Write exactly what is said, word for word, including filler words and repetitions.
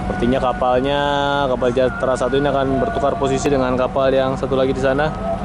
Sepertinya kapalnya, kapal Jatra satu ini akan bertukar posisi dengan kapal yang satu lagi di sana.